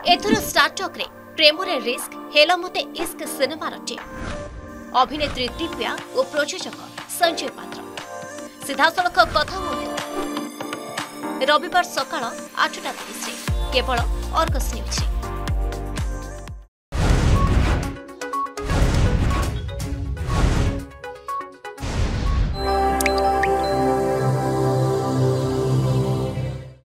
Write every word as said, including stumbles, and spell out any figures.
एथर स्टार्टक रे प्रेम रे रिस्क हेला मते इश्क सिनेमार टीम अभिनेत्री दिव्या और प्रयोजक संजय पात्र सीधासलख कथा रविवार सकाळ आठटा तीस केवल अर्गस न्यूज।